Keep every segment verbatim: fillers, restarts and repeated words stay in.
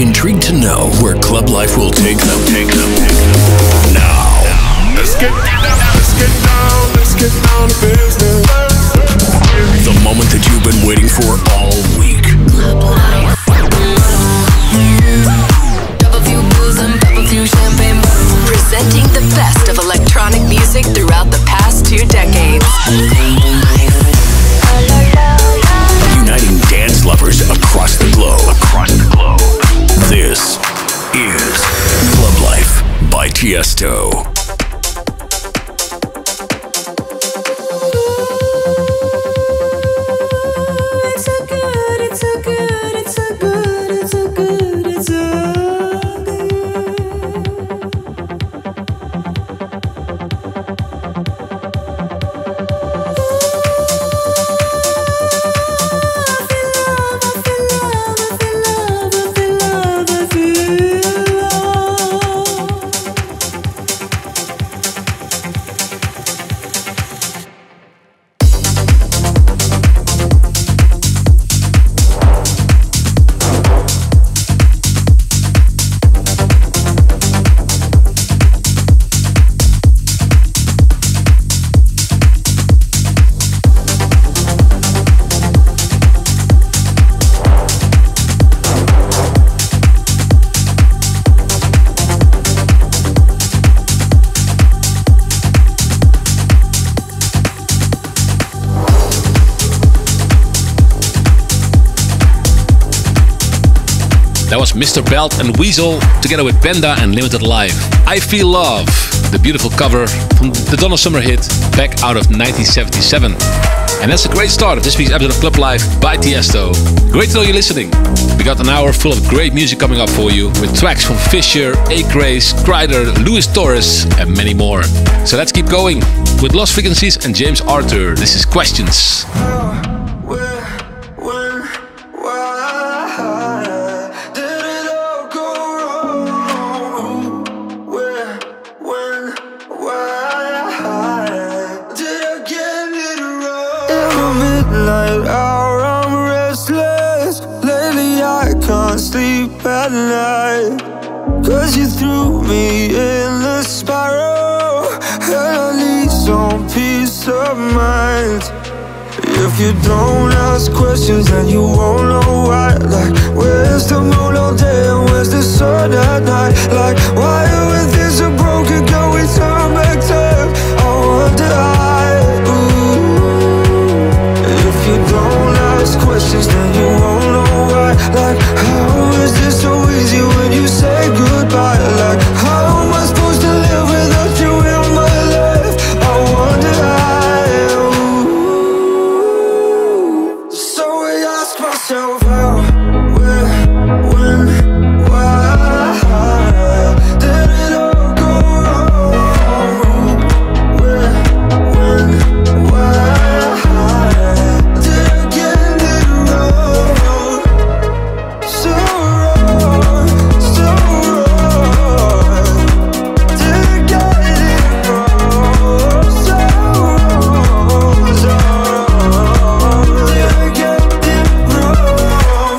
Intrigued to know where club life will take them? Take them. Take them. Now, let's get down, let's get down, let's get down to business. The moment that you've been waiting for all week. Club life. Double few booze and double few champagne. Presenting the best of electronic music throughout the past two decades. Uniting dance lovers across the globe. Across the globe. This is Club Life by Tiesto. That was Mister Belt and Weasel together with Benda and Limited Life. I Feel Love, the beautiful cover from the Donna Summer hit back out of nineteen seventy-seven. And that's a great start of this week's episode of Club Life by Tiesto. Great to know you're listening. We got an hour full of great music coming up for you with tracks from Fisher, A-Craze, Kryder, Luis Torres and many more. So let's keep going with Lost Frequencies and James Arthur. This is Questions. At night, cause you threw me in the spiral, and I need some peace of mind. If you don't ask questions, then you won't know why. Like, where's the moon all day and where's the sun at night? Like, why when things are broken, can we turn back time? I wonder why. Ooh. If you don't ask questions, then you won't know why. Like, how is this so easy when you say goodbye? Like, how am I supposed to live without you in my life? I wonder how. So I ask myself how, where, when, why did it all go wrong? Where, when, why did I get it wrong? So wrong, so wrong. Did I get it wrong? So wrong, so wrong. Did I get it wrong?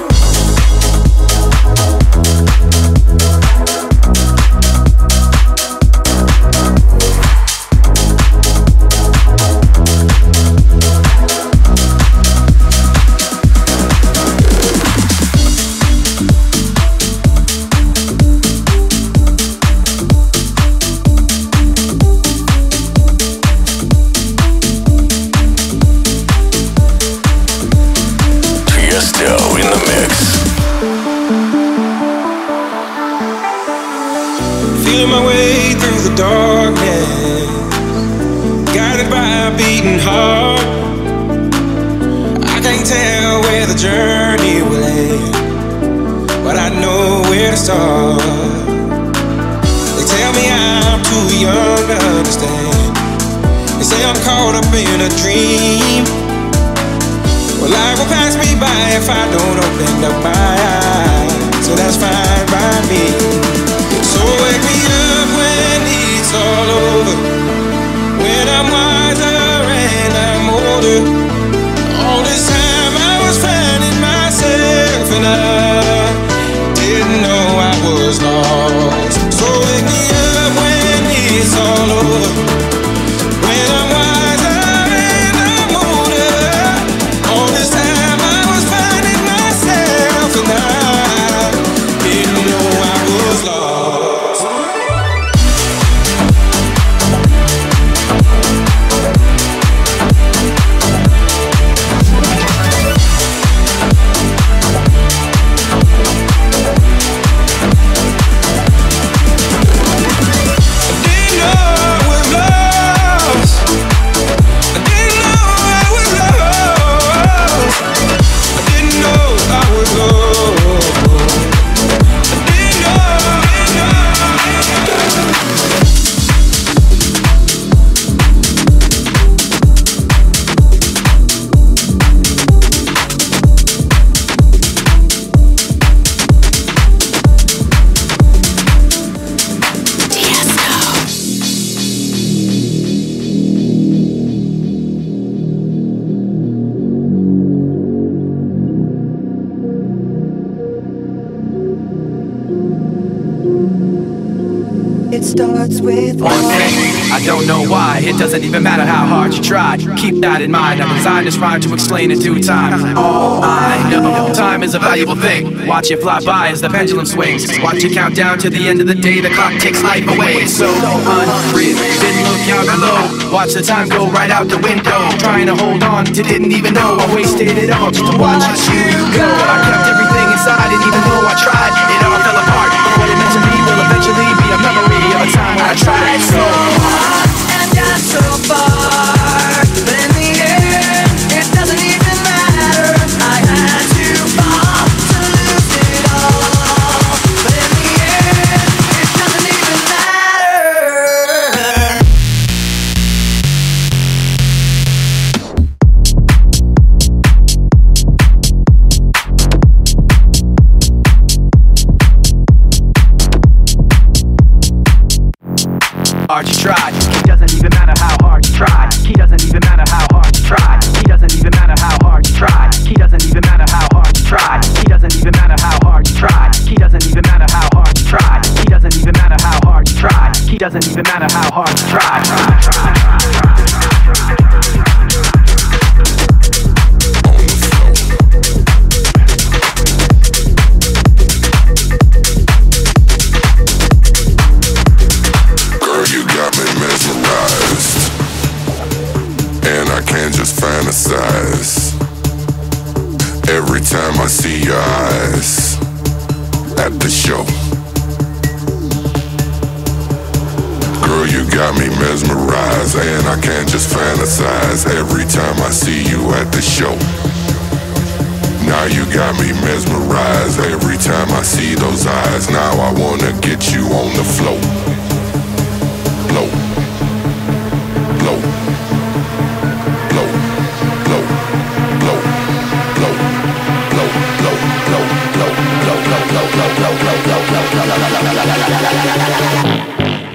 Tiesto in the mix. Feeling my way through the darkness, guided by a beating heart. I can't tell where the journey will end, but I know where to start. They tell me I'm too young to understand. They say I'm caught up in a dream. Well, life will pass me by if I don't open up my eyes, so that's fine by me. So wake me up when it's all over, when I'm wiser and I'm older. All this time I was finding myself and I didn't know starts with one thing, I don't know why. It doesn't even matter how hard you try. Keep that in mind. I designed this rhyme to explain in due time. All I know, time is a valuable thing. Watch it fly by as the pendulum swings. Watch it count down to the end of the day. The clock takes life away. It's so unreal. Didn't look out below. Watch the time go right out the window. Trying to hold on to didn't even know I wasted it all just to watch you go. I kept everything inside, and even though I tried, it all fell apart. What it meant to be will eventually be a memory of a time when I tried so hard and got so far, but in the end, it doesn't even matter. I had to fall to lose it all, but in the end, it doesn't even matter. Hard you try, it doesn't even matter how hard you try. He doesn't even matter how hard you try. He doesn't even matter how hard you try. He doesn't even matter how hard you try. He doesn't even matter how hard you try. He doesn't even matter how hard you try. He doesn't even matter how hard you try. He doesn't even matter how hard you try. And I can't just fantasize. Every time I see your eyes at the show, girl, you got me mesmerized. And I can't just fantasize. Every time I see you at the show, now you got me mesmerized. Every time I see those eyes, now I wanna get you on the floor. Blow, blow, blow, blow, blow, blow, blow, blow, blow, blow, blow, blow, blow, blow, blow, blow, blow, blow, blow.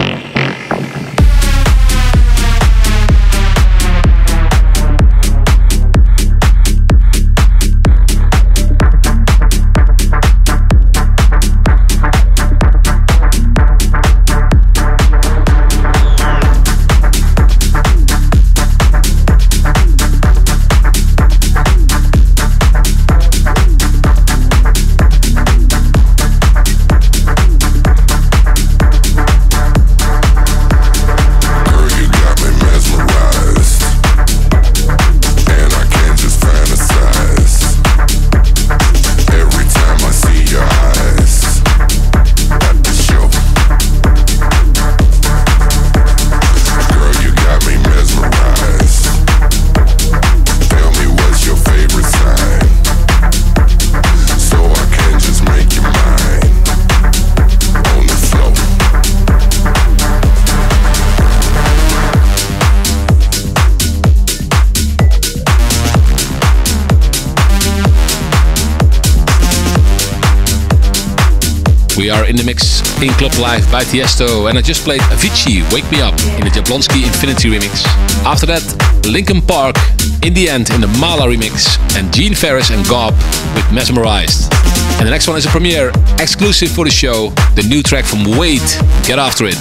We are in the mix in Club Live by Tiesto, and I just played Avicii, Wake Me Up, in the Jablonski Infinity remix. After that, Linkin Park, In the End in the Mala remix, and Gene Ferris and Gob with Mesmerized. And the next one is a premiere, exclusive for the show, the new track from Wade, Get After It.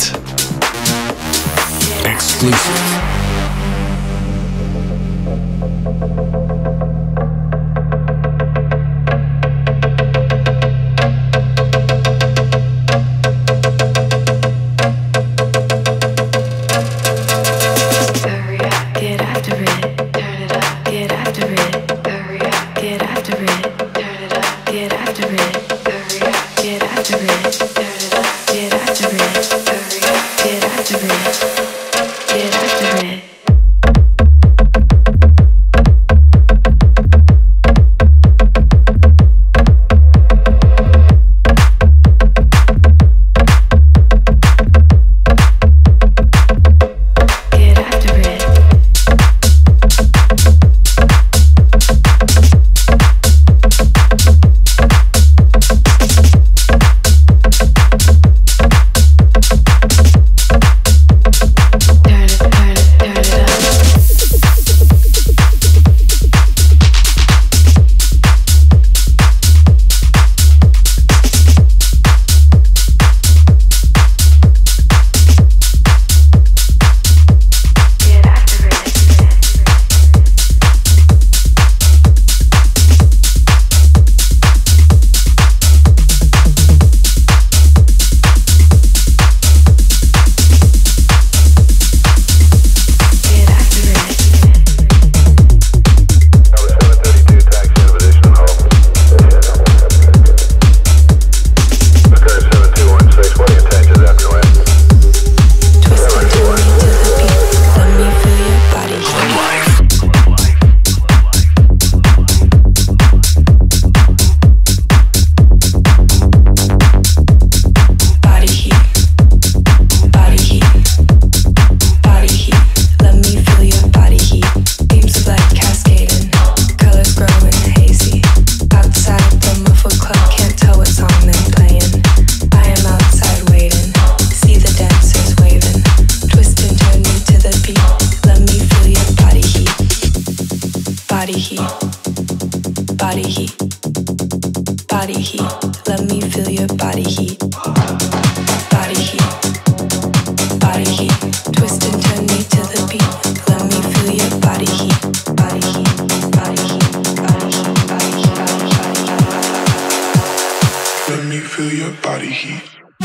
Exclusive. Get after it. body heat, body heat, body heat. Let me feel your body heat, body heat, body heat. Twist and turn me to the beat. Let me feel your body heat, body heat, body heat, body heat, body heat, body heat. Let me feel your body heat.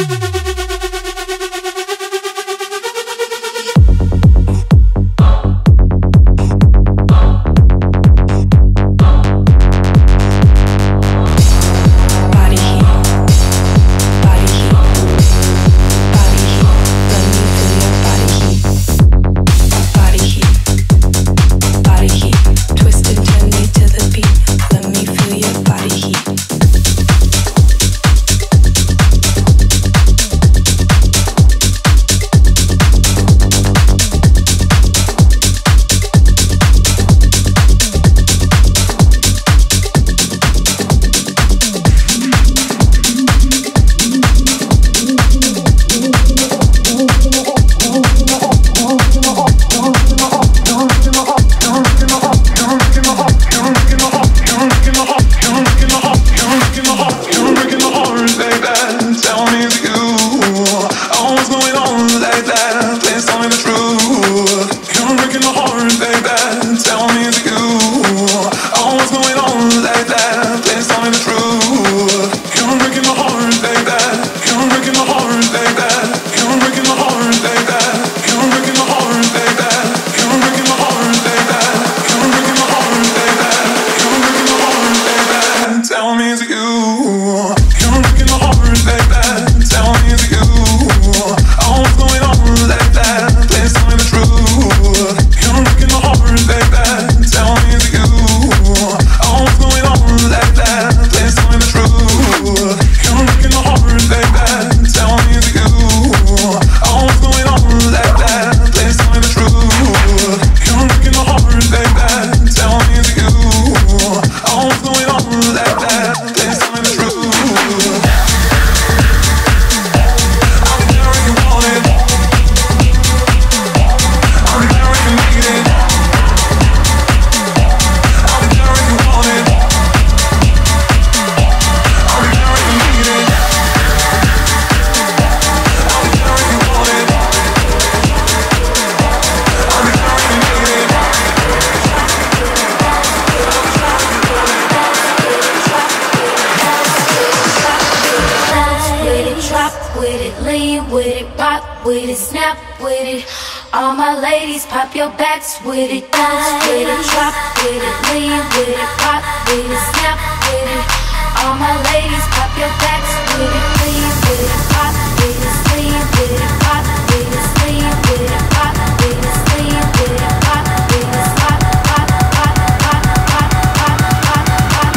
Pop your backs with it, bounce with it, drop with it, lean with it, pop with it, snap with it. All my ladies, pop your backs with it, lean with it, pop with it, lean with it, pop with it, lean with it, pop with it, lean with it, pop with it, pop, pop, pop, pop, pop, pop, pop, pop,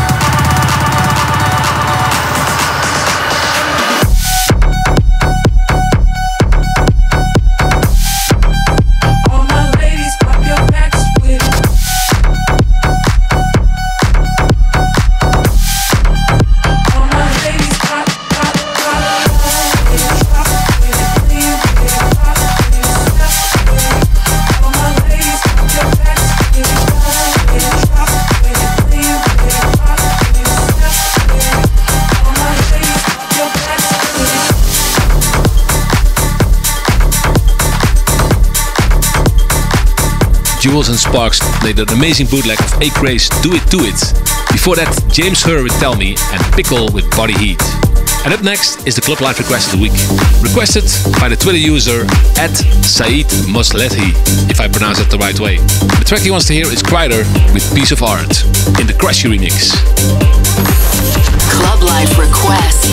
Jules and Sparks played an amazing bootleg of Acrae's Do It To It. Before that, James Hurr with Tell Me and Pickle with Body Heat. And up next is the Club Live Request of the Week. Requested by the Twitter user at Saeed Moslethi, if I pronounce it the right way. The track he wants to hear is Kreider with Piece of Art in the Crashy remix. Club Live Request.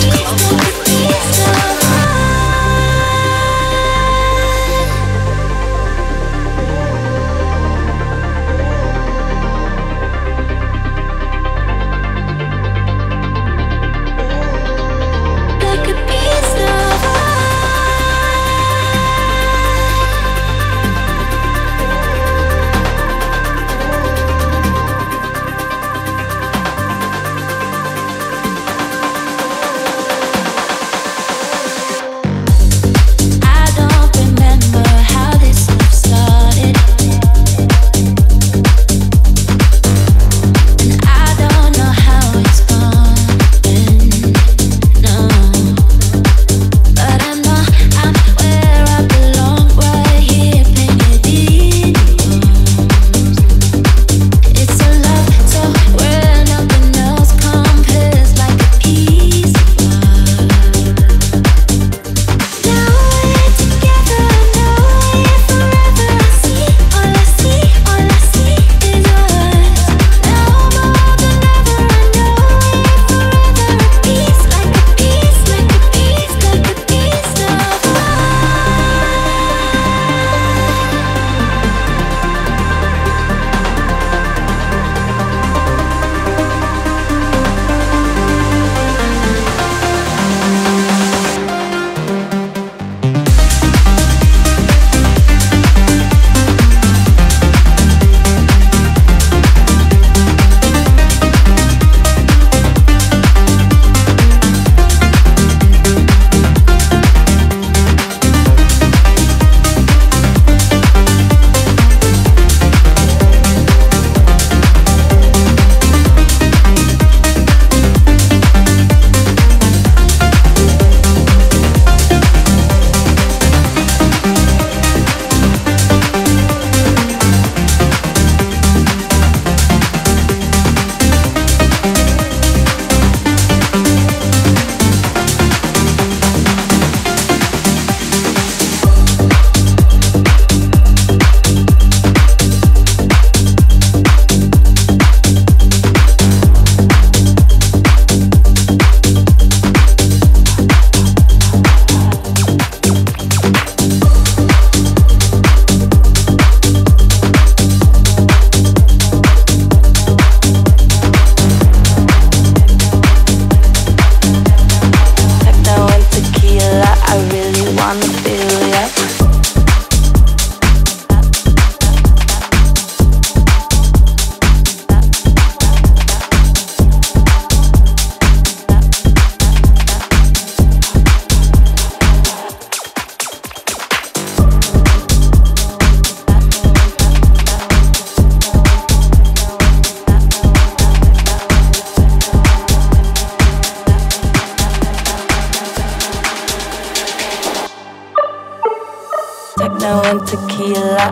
tequila.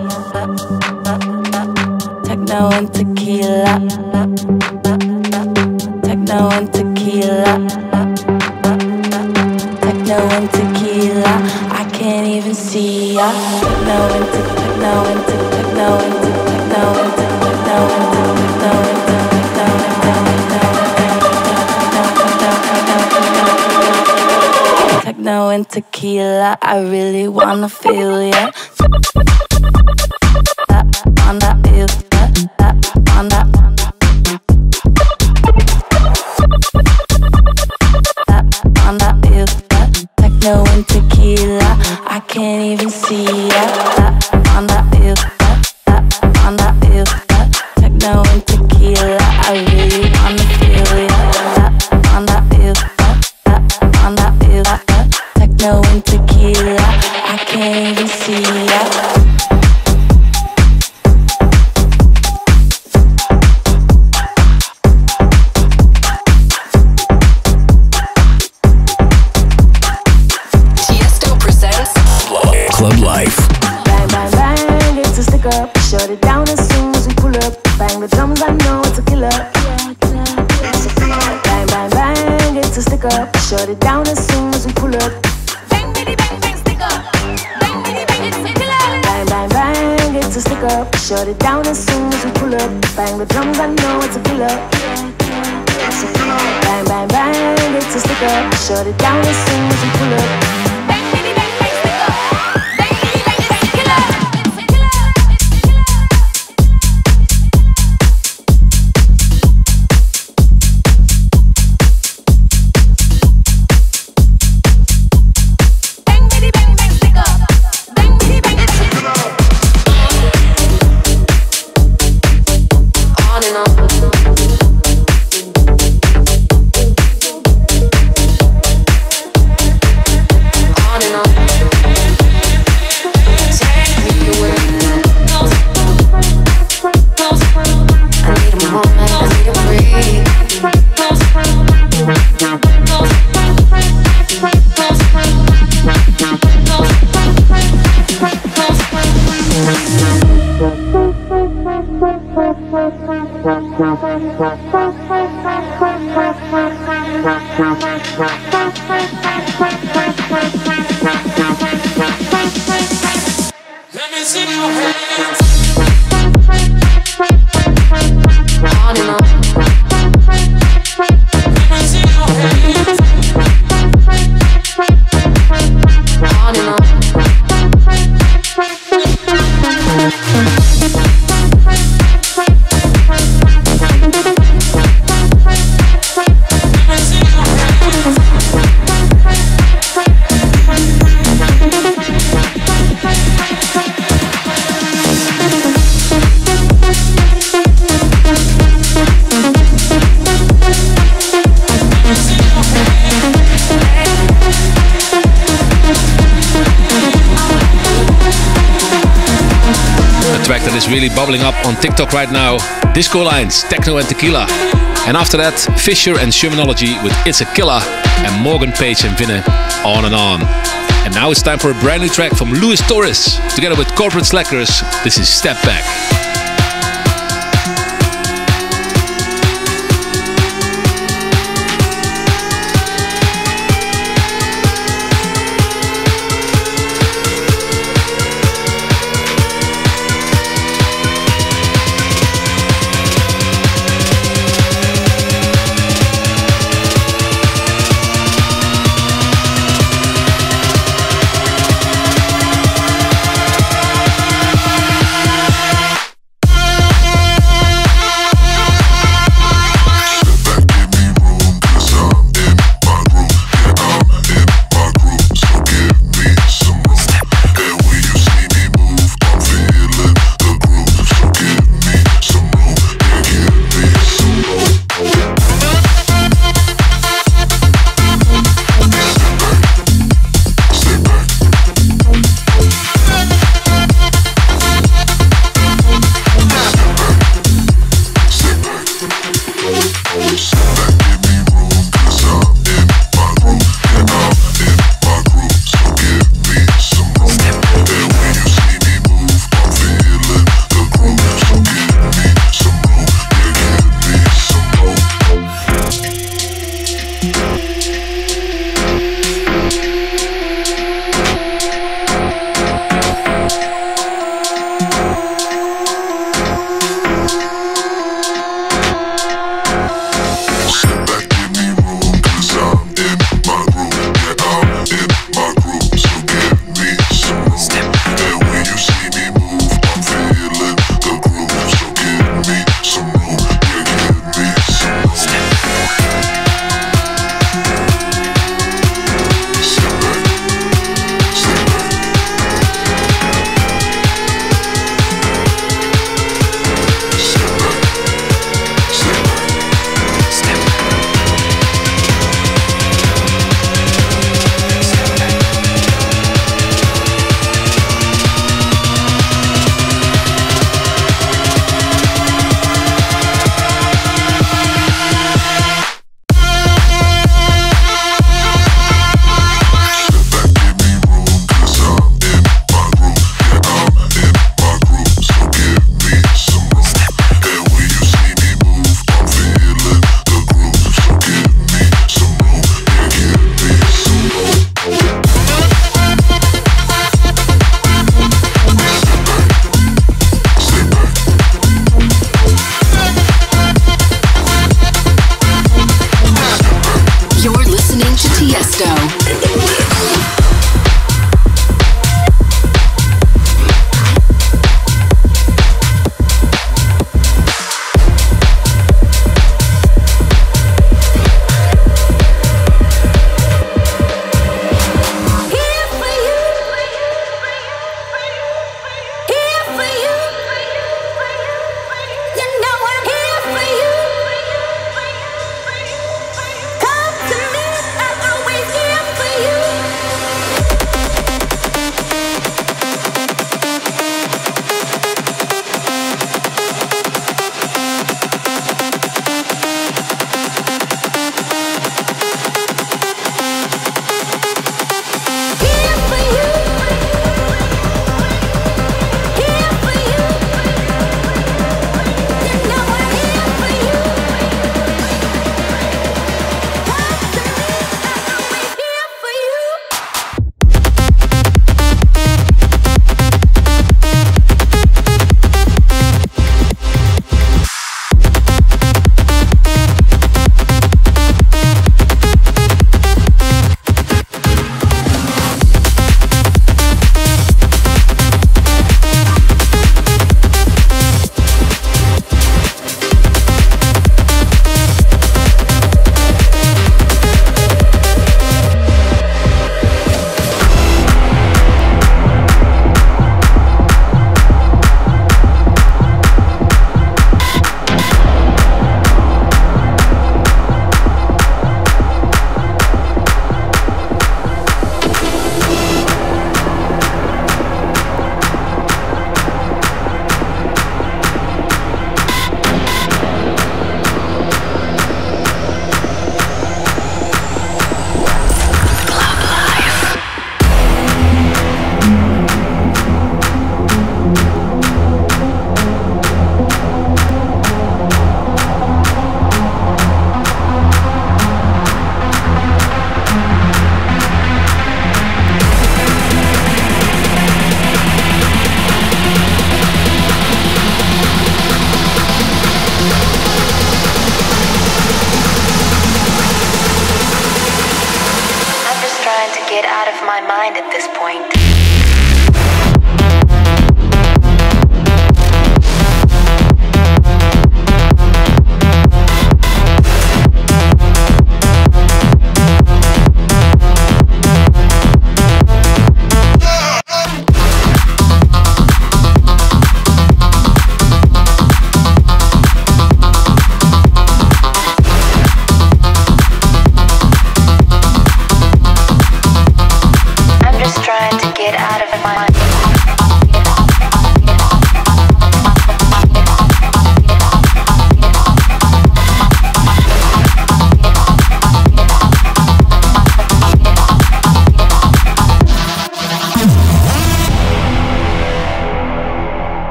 Techno and tequila. Techno and tequila. Techno and tequila. I can't even see ya. Techno and te- techno and te- techno and te- techno and te- techno and te- techno and te- techno and tequila. I really wanna feel ya. Wanna feel ya. Wanna. Wanna feel ya. Techno and tequila. I can't even see ya. Wanna feel ya. Wanna feel ya. Techno and tequila. I really wanna feel ya. Wanna feel ya. Wanna feel ya. Techno and tequila. I can't even see ya. Club Life. Bang, bang, bang, it's a stick up. Shut it down as soon as we pull up. Bang the drums, I know it's a killer. Bang, bang, bang, it's a stick up. Shut it down as soon as we pull up. Bang, bitty, bang, bang, stick up. Bang, bitty, bang, it's a killer. Bang, bang, bang, it's a stick up. Shut it down as soon as we pull up. Bang the drums, I know it's a killer. Bang, bang, bang, it's a stick up. Shut it down as soon as we pull up. Bang, bitty, bang, bang, stick up. Bang, bitty, bang, it's a killer. It's a killer. Bang, bitty, bang, bang, stick up. Bang, bitty, bang, it's a killer. On and on. On and on. Take me away. I need a moment, I need to breathe. Let me see your hands. On and on. Let me see your hands. On and on. Let me see your hands. A track that is really bubbling up on TikTok right now. Disco Lines, Techno and Tequila. And after that, Fisher and Shermanology with It's a Killer, and Morgan Page and Vinne, On and On. And now it's time for a brand new track from Luis Torres, together with Corporate Slackers. This is Step Back.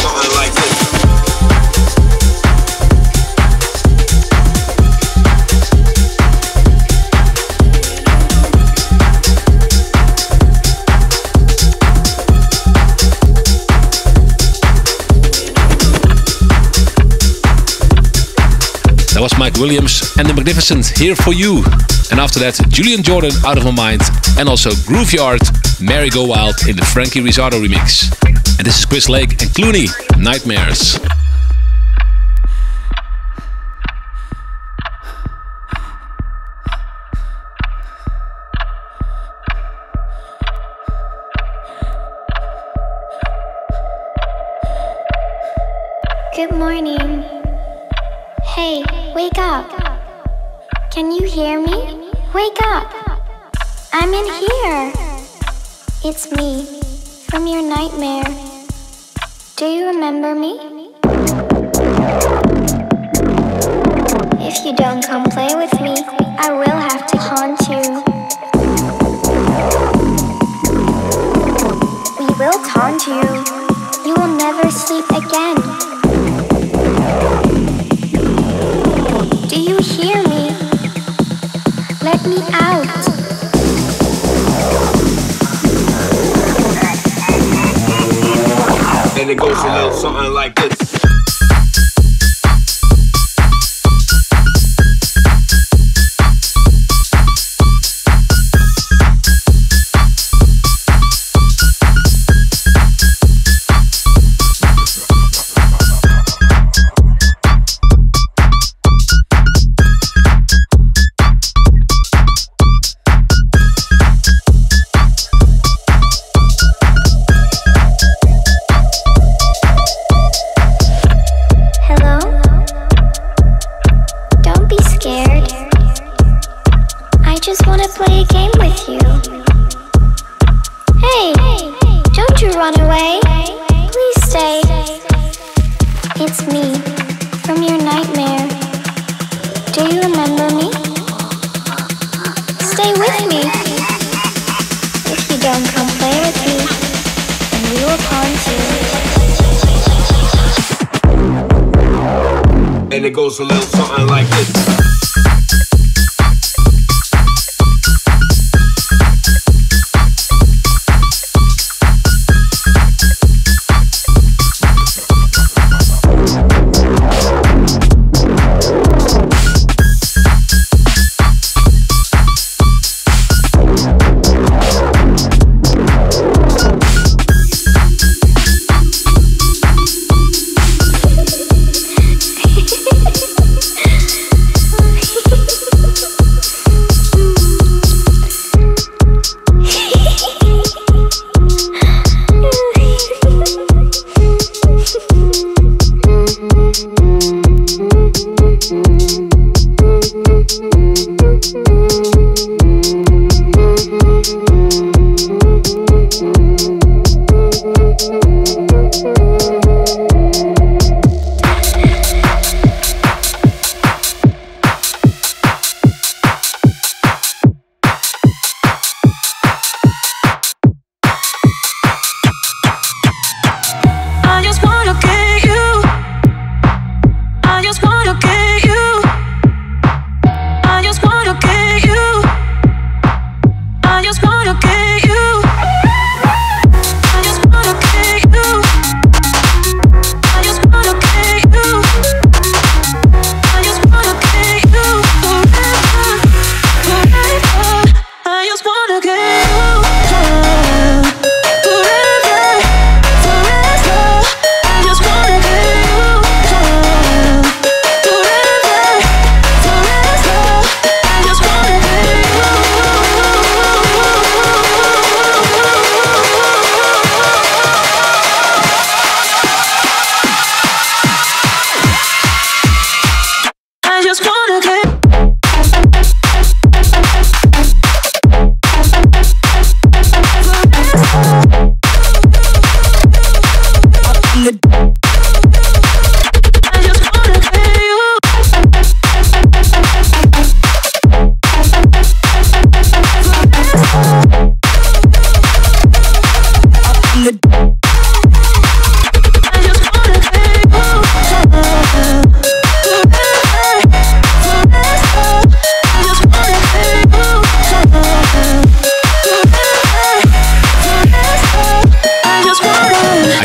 something like this. That was Mike Williams and the Magnificent, Here For You. And after that, Julian Jordan, Out of My Mind, and also Grooveyard, Merry Go Wild in the Frankie Rizzardo remix. And this is Chris Lake and Clooney, Nightmares. Good morning. Hey, wake up. Can you hear me? Wake up. I'm in here. It's me, from your nightmare. Do you remember me? If you don't come play with me, I will have to haunt you. We will taunt you. You will never sleep again. Do you hear me? Let me out. And it goes a little something like this. And it goes a little something like this. Oh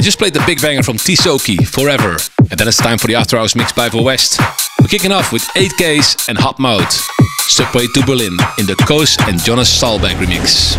just played the big banger from Tisoki, Forever. And then it's time for the After Hours mix by Ivo West. We're kicking off with eight Ks and Hot Mode. Subway to Berlin in the Koos and Jonas Salbeck remix.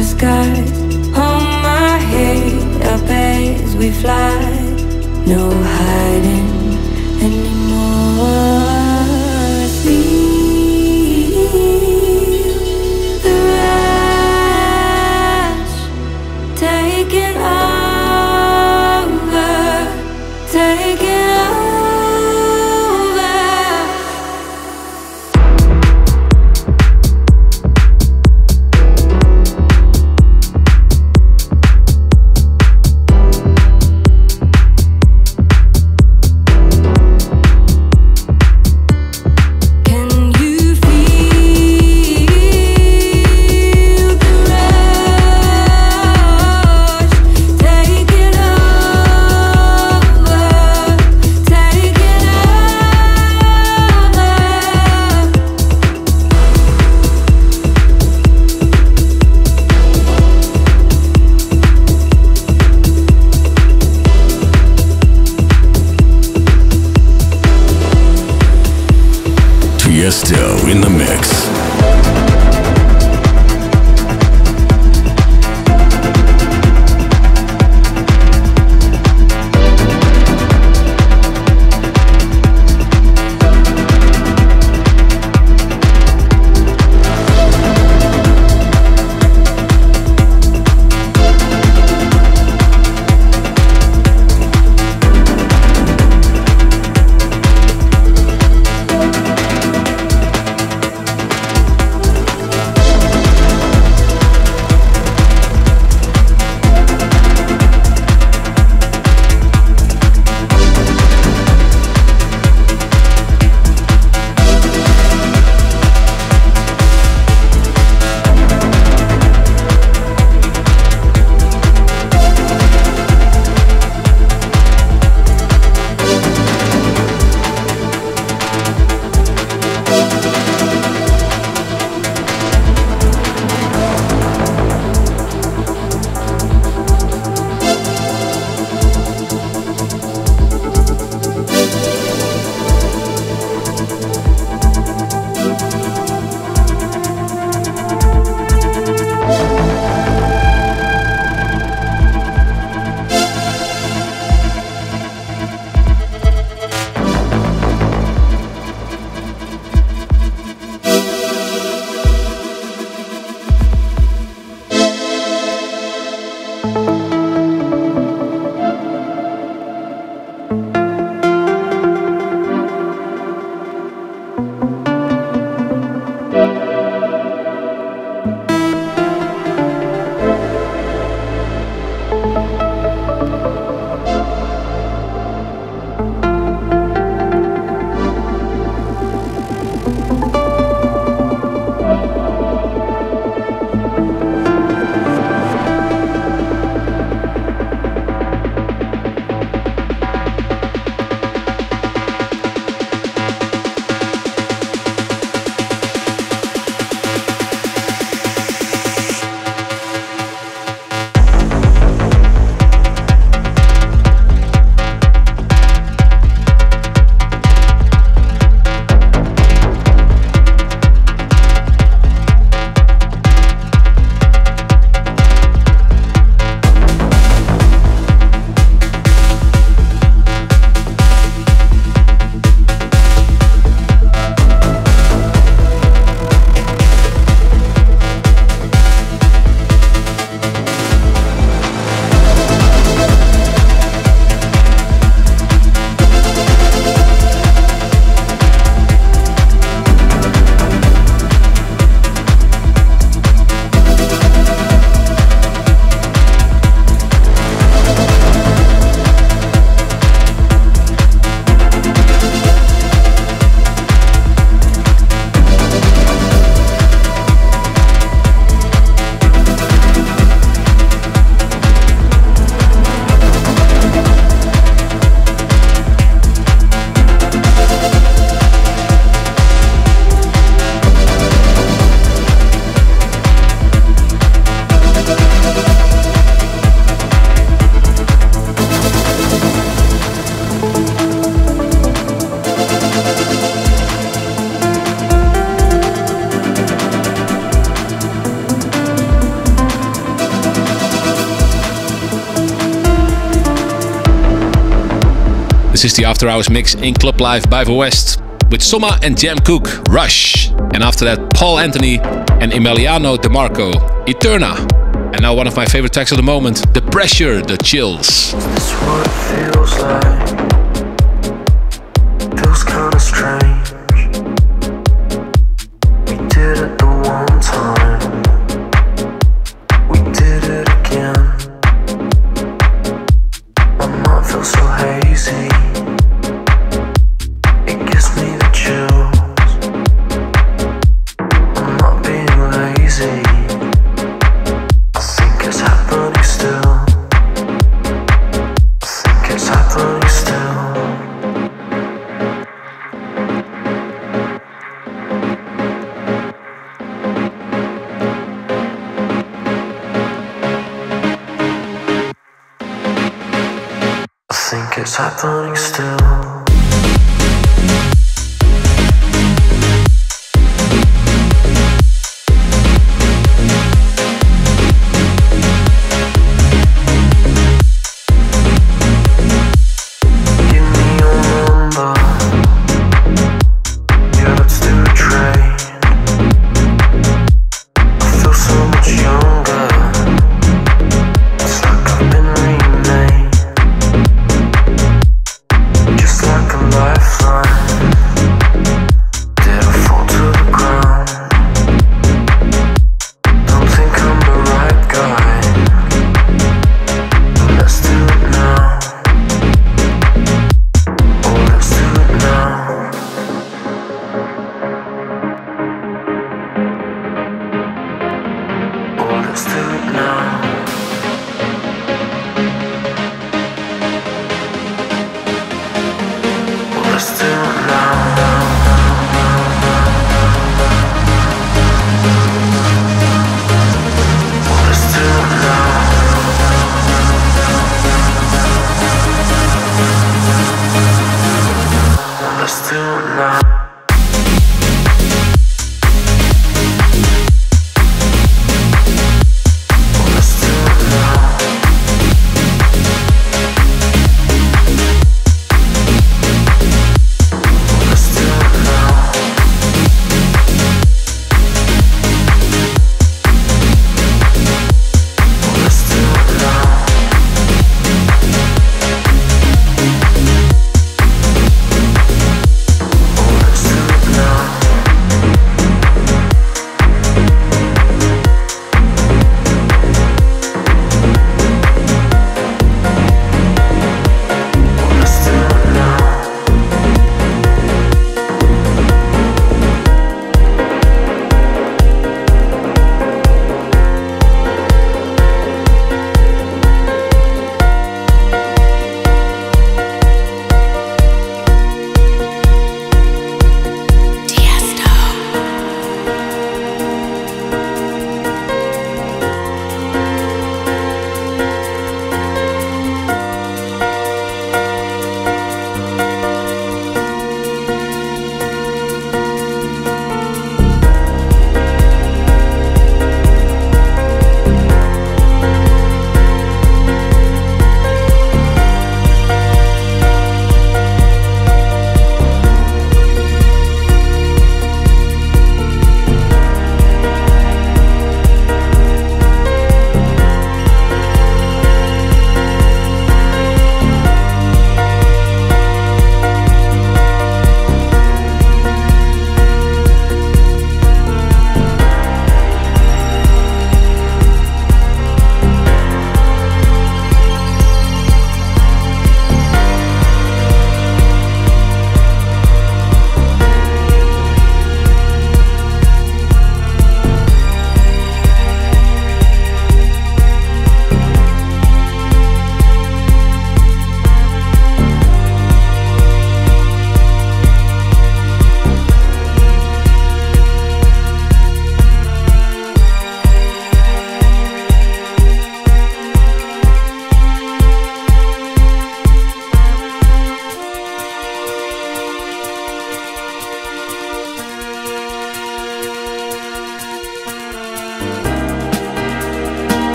skies. Hold my head up as we fly. No hiding anymore. Feel the rush taking over, taking This is the After Hours mix in Club Life by The West with Soma and Jam Cook, Rush. And after that, Paul Anthony and Emiliano DeMarco, Eterna. And now one of my favorite tracks of the moment, The Pressure, The Chills. That's what it feels like. Feels kinda strange. We did it the one time. We did it again. My mind feels so hazy. It gives me the chills. I'm not being lazy. I think it's happening still. I think it's happening still. I think it's happening still. Let's do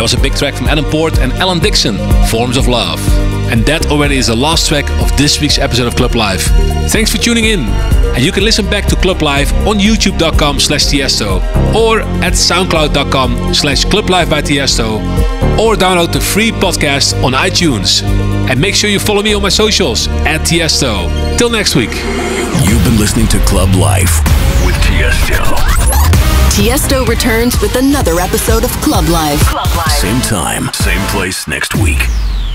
was a big track from Adam Port and Alan Dixon, Forms of Love. And that already is the last track of this week's episode of Club Life. Thanks for tuning in. And you can listen back to Club Life on youtube.com slash Tiesto or at soundcloud.com slash Club Life by Tiesto, or download the free podcast on iTunes. And make sure you follow me on my socials at Tiesto. Till next week. You've been listening to Club Life with Tiesto. Tiesto returns with another episode of Club Life. Club Life. Same time, same place next week.